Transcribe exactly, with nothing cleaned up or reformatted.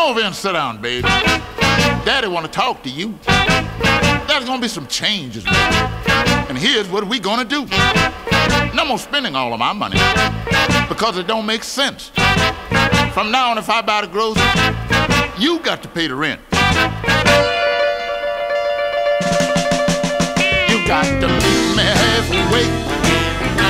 over here and sit down, baby. Daddy want to talk to you. There's gonna be some changes, baby. And here's what we gonna do. No more spending all of my money because it don't make sense. From now on, if I buy the groceries, you got to pay the rent.